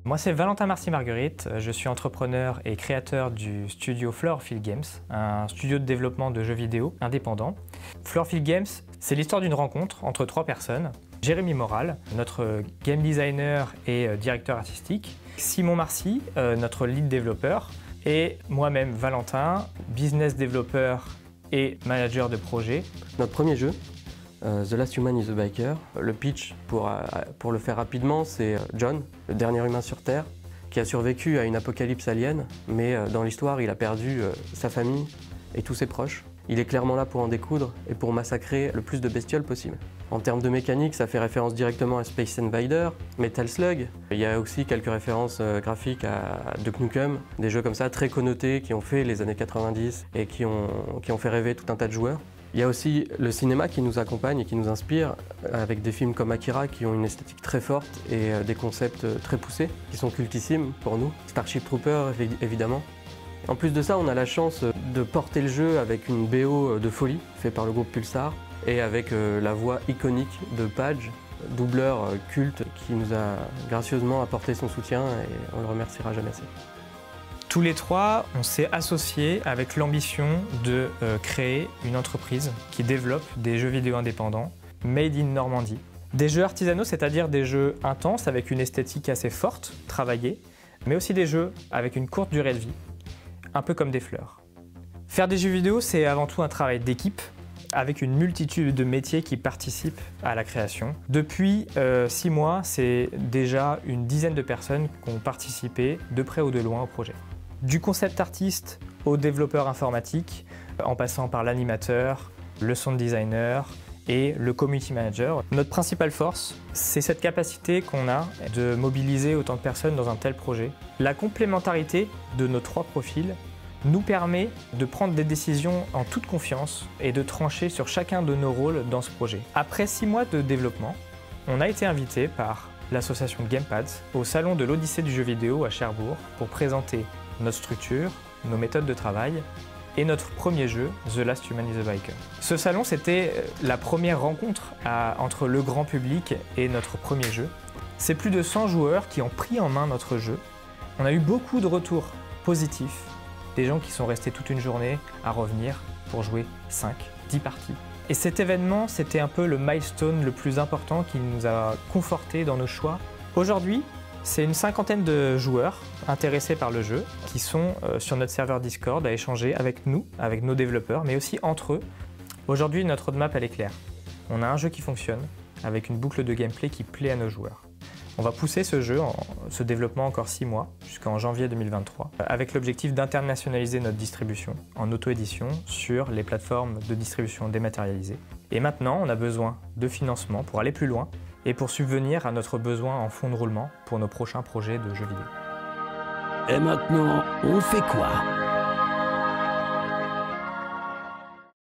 Moi, c'est Valentin Marcy-Marguerite. Je suis entrepreneur et créateur du studio Floorfield Games, un studio de développement de jeux vidéo indépendant. Floorfield Games, c'est l'histoire d'une rencontre entre 3 personnes. Jérémy Moral, notre game designer et directeur artistique. Simon Marcy, notre lead développeur. Et moi-même, Valentin, business développeur et manager de projet. Notre premier jeu, The Last Human is a Biker. Le pitch, pour le faire rapidement, c'est John, le dernier humain sur Terre, qui a survécu à une apocalypse alien, mais dans l'histoire, il a perdu sa famille et tous ses proches. Il est clairement là pour en découdre et pour massacrer le plus de bestioles possible. En termes de mécanique, ça fait référence directement à Space Invader, Metal Slug. Il y a aussi quelques références graphiques à Duke Nukem, des jeux comme ça très connotés qui ont fait les années 90 et qui ont fait rêver tout un tas de joueurs. Il y a aussi le cinéma qui nous accompagne et qui nous inspire, avec des films comme Akira qui ont une esthétique très forte et des concepts très poussés, qui sont cultissimes pour nous. Starship Troopers, évidemment. En plus de ça, on a la chance de porter le jeu avec une BO de folie, faite par le groupe Pulsar, et avec la voix iconique de Page, doubleur culte, qui nous a gracieusement apporté son soutien et on le remerciera jamais assez. Tous les 3, on s'est associés avec l'ambition de créer une entreprise qui développe des jeux vidéo indépendants, made in Normandie. Des jeux artisanaux, c'est-à-dire des jeux intenses avec une esthétique assez forte, travaillée, mais aussi des jeux avec une courte durée de vie, un peu comme des fleurs. Faire des jeux vidéo, c'est avant tout un travail d'équipe, avec une multitude de métiers qui participent à la création. Depuis 6 mois, c'est déjà une dizaine de personnes qui ont participé de près ou de loin au projet. Du concept artiste au développeur informatique, en passant par l'animateur, le sound designer et le community manager. Notre principale force, c'est cette capacité qu'on a de mobiliser autant de personnes dans un tel projet. La complémentarité de nos 3 profils nous permet de prendre des décisions en toute confiance et de trancher sur chacun de nos rôles dans ce projet. Après 6 mois de développement, on a été invité par l'association Gamepads au salon de l'Odyssée du jeu vidéo à Cherbourg pour présenter notre structure, nos méthodes de travail et notre premier jeu, The Last Human is a Biker. Ce salon, c'était la première rencontre entre le grand public et notre premier jeu. C'est plus de 100 joueurs qui ont pris en main notre jeu. On a eu beaucoup de retours positifs, des gens qui sont restés toute une journée à revenir pour jouer 5, 10 parties. Et cet événement, c'était un peu le milestone le plus important qui nous a confortés dans nos choix. Aujourd'hui, c'est une 50aine de joueurs intéressés par le jeu qui sont sur notre serveur Discord à échanger avec nous, avec nos développeurs, mais aussi entre eux. Aujourd'hui, notre roadmap, elle est claire. On a un jeu qui fonctionne, avec une boucle de gameplay qui plaît à nos joueurs. On va pousser ce jeu, ce développement encore 6 mois, jusqu'en janvier 2023, avec l'objectif d'internationaliser notre distribution en auto-édition sur les plateformes de distribution dématérialisées. Et maintenant, on a besoin de financement pour aller plus loin et pour subvenir à notre besoin en fonds de roulement pour nos prochains projets de jeux vidéo. Et maintenant, on fait quoi ?